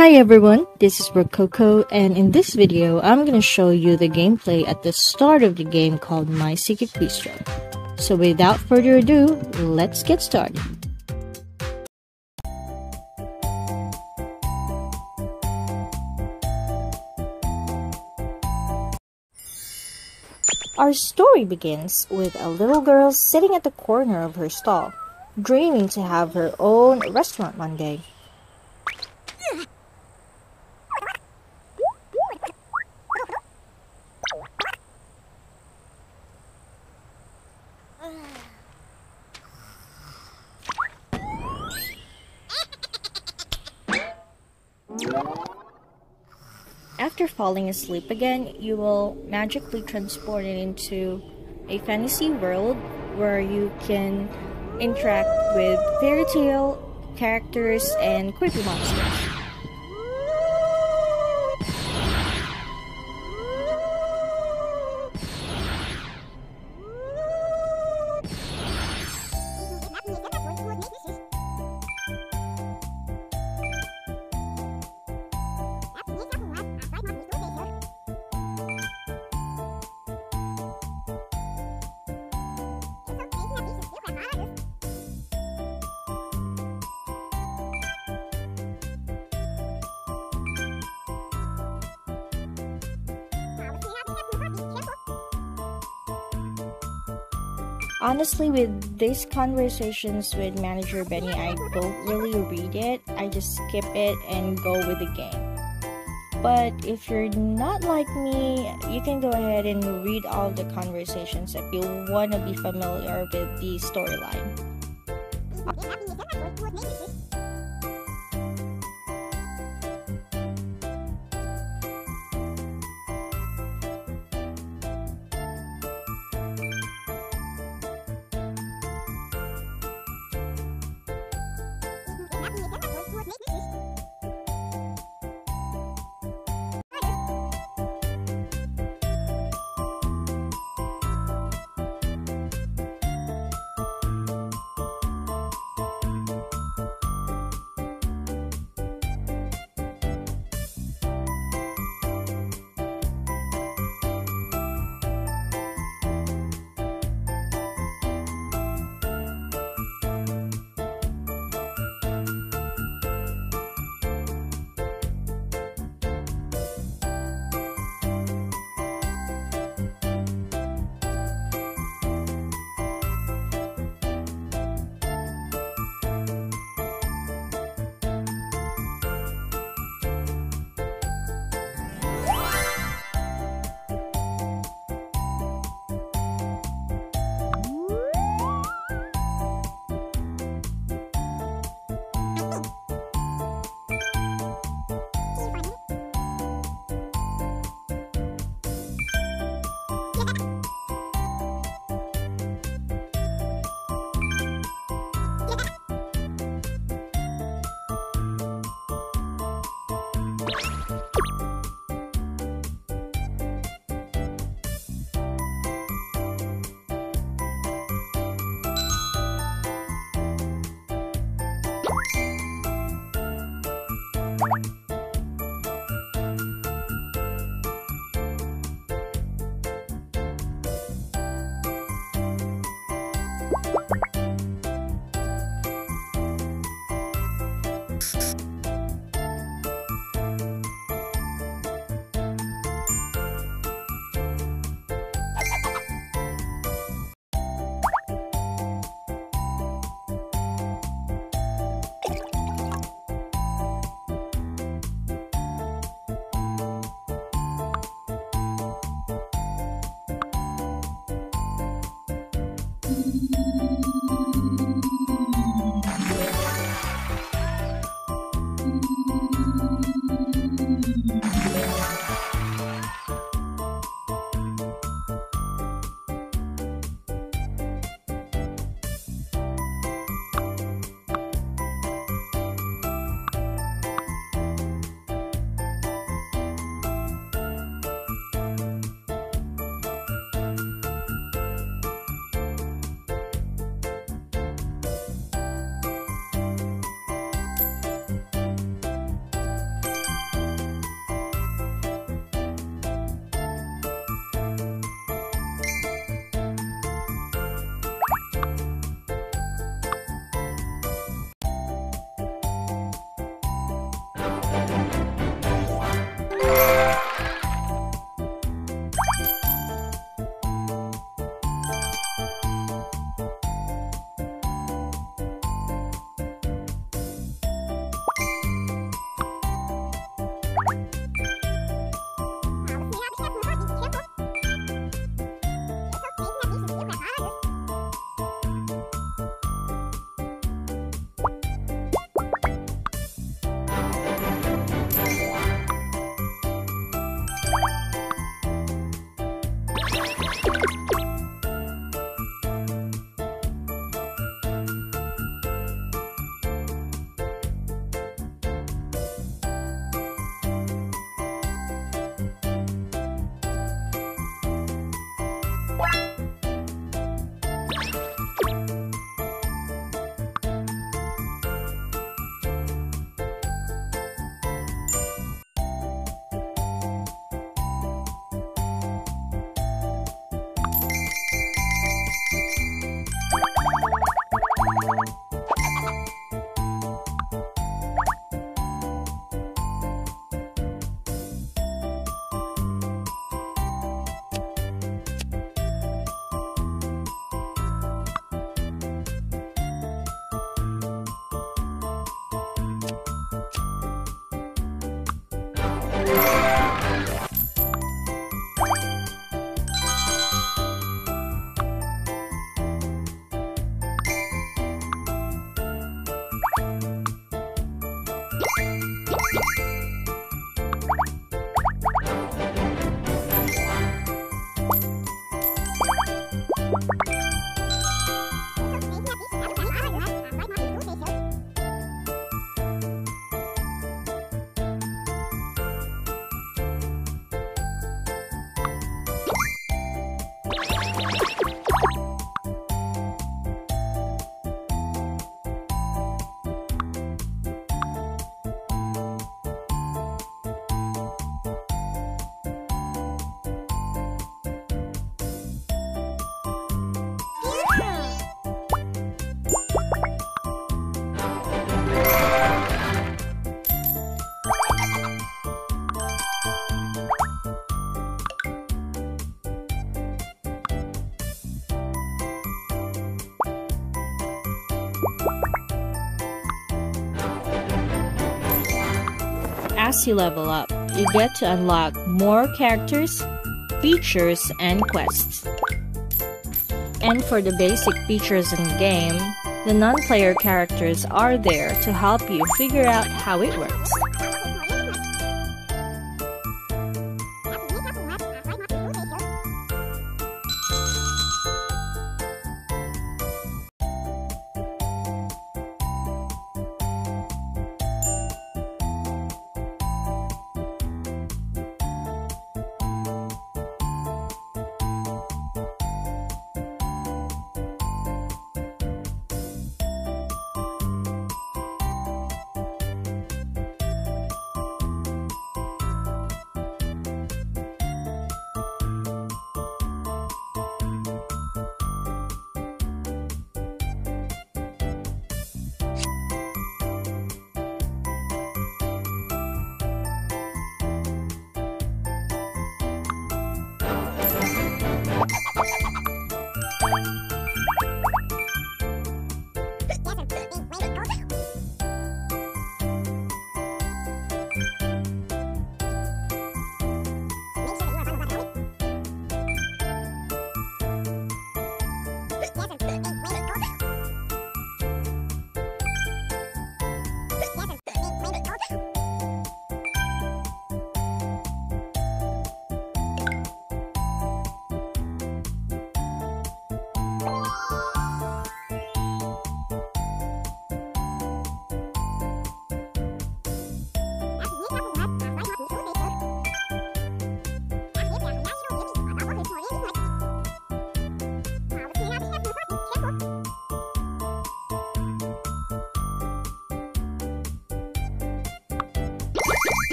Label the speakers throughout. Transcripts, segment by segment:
Speaker 1: Hi everyone, this is Rococo, and in this video, I'm gonna show you the gameplay at the start of the game called My Secret Bistro. So without further ado, let's get started. Our story begins with a little girl sitting at the corner of her stall, dreaming to have her own restaurant one day. After falling asleep again, you will magically transport it into a fantasy world where you can interact with fairy tale characters and creepy monsters. Honestly, with these conversations with Manager Benny, I don't really read it. I just skip it and go with the game. But if you're not like me, you can go ahead and read all the conversations if you want to be familiar with the storyline. As you level up, you get to unlock more characters, features, and quests. And for the basic features in the game, the non-player characters are there to help you figure out how it works.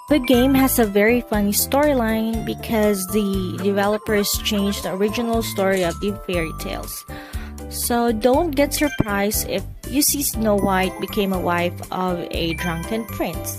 Speaker 1: The game has a very funny storyline because the developers changed the original story of the fairy tales. So don't get surprised if you see Snow White became a wife of a drunken prince.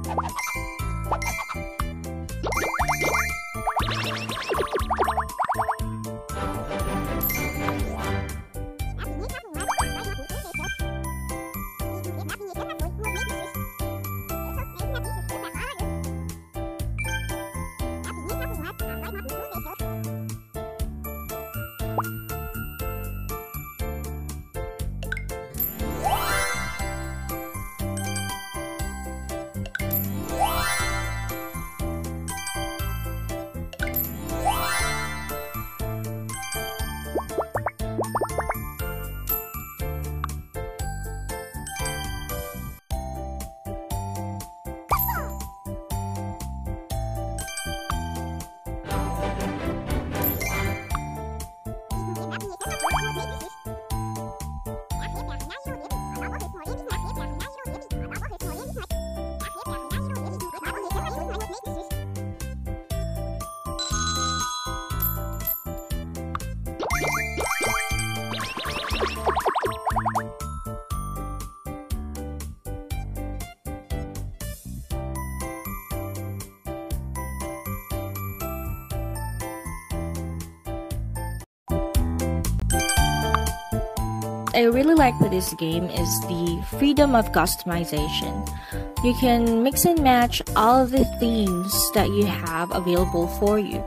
Speaker 1: I really like with this game is the freedom of customization. You can mix and match all of the themes that you have available for you.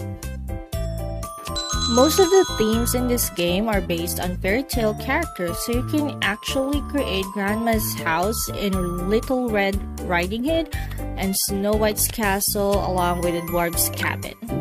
Speaker 1: Most of the themes in this game are based on fairy tale characters, so you can actually create Grandma's house in Little Red Riding Hood and Snow White's castle along with the dwarf's cabin.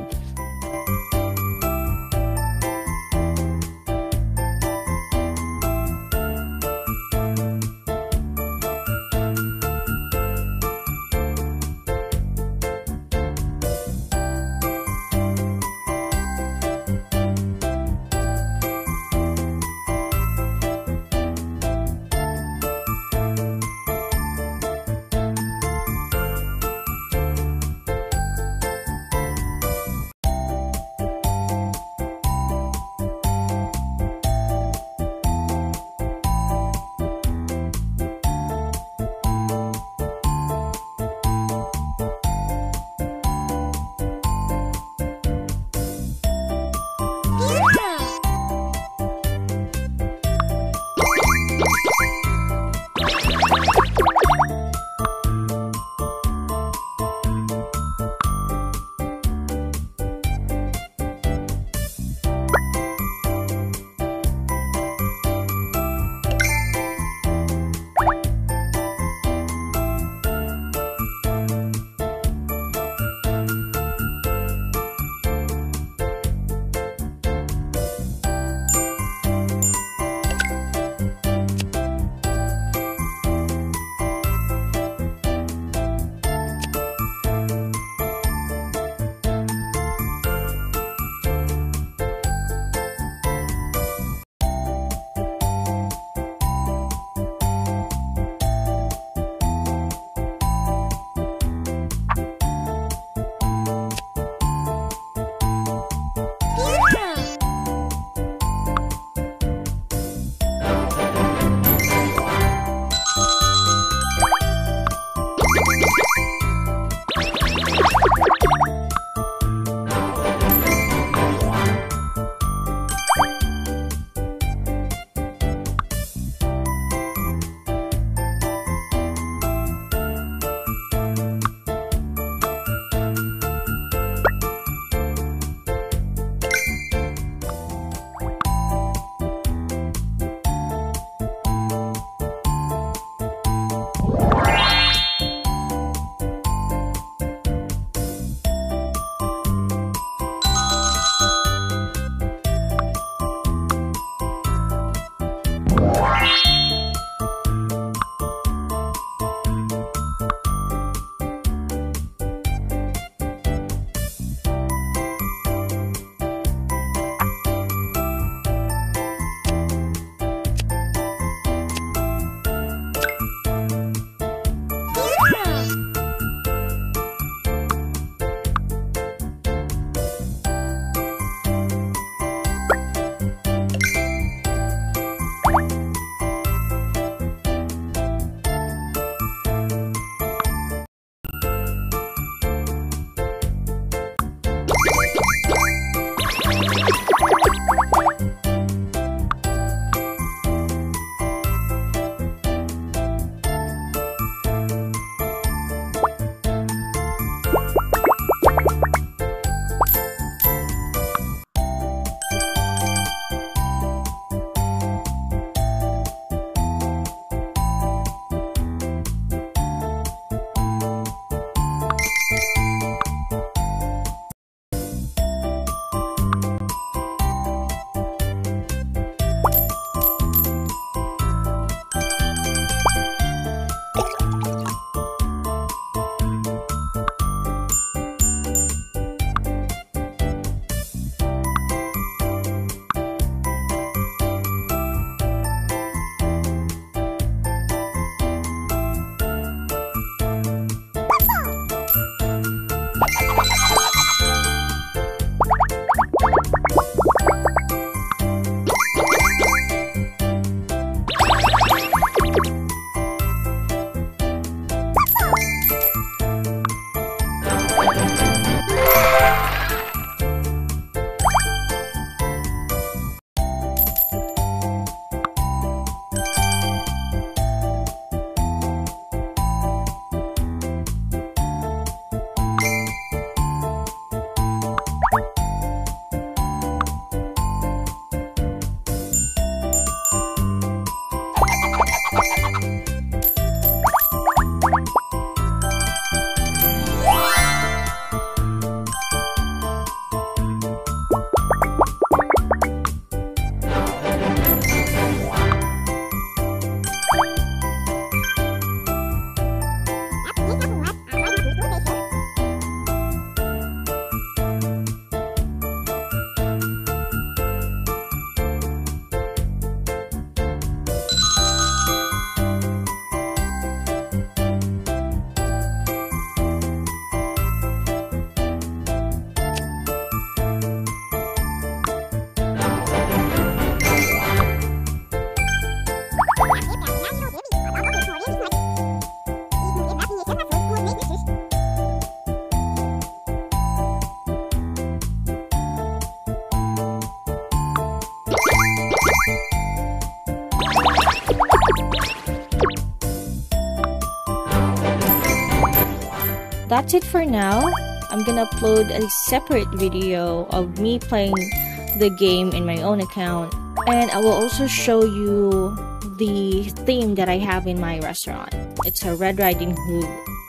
Speaker 1: That's it for now. I'm gonna upload a separate video of me playing the game in my own account, and I will also show you the theme that I have in my restaurant. It's a Red Riding Hood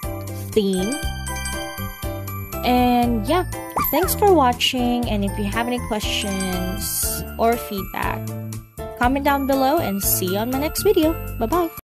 Speaker 1: theme. And yeah, thanks for watching, and if you have any questions or feedback, comment down below and see you on my next video. Bye bye.